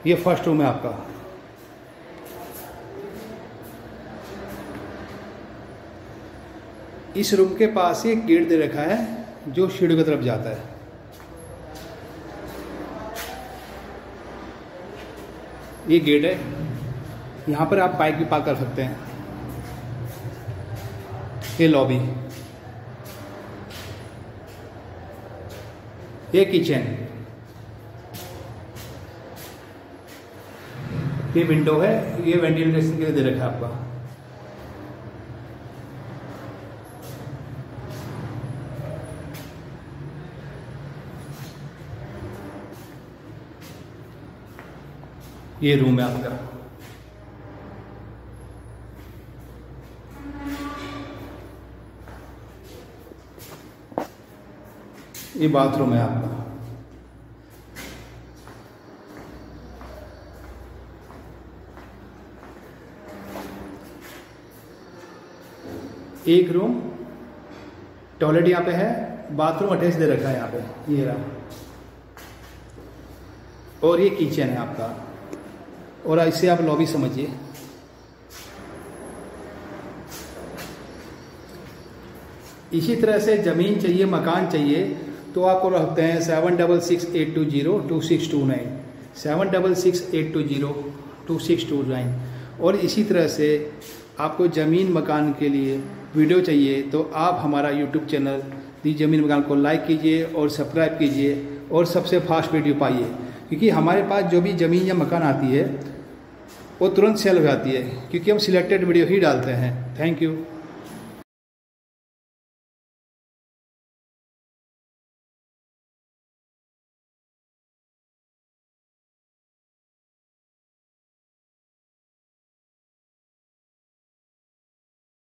ये first room है आपका। इस रूम के पास एक गेट दे रखा है जो सीढ़ी की तरफ जाता है। ये गेट है, यहाँ पर आप बाइक भी पार्क कर सकते हैं। ये लॉबी, ये किचन, ये विंडो है, ये वेंटिलेशन के लिए दे रखा है आपका। ये रूम है आपका। ये बाथरूम है आपका। एक रूम, टॉयलेट यहाँ पे है, बाथरूम अटैच दे रखा है यहाँ पे, ये रहा। और ये किचन है आपका, और ऐसे आप लॉबी समझिए। इसी तरह से ज़मीन चाहिए, मकान चाहिए तो आपको रखते हैं 7668202629, 7668202629। और इसी तरह से आपको ज़मीन मकान के लिए वीडियो चाहिए तो आप हमारा यूट्यूब चैनल दी ज़मीन मकान को लाइक कीजिए और सब्सक्राइब कीजिए और सबसे फास्ट वीडियो पाइए, क्योंकि हमारे पास जो भी ज़मीन या मकान आती है वो तुरंत सेल हो जाती है, क्योंकि हम सिलेक्टेड वीडियो ही डालते हैं। Thank you.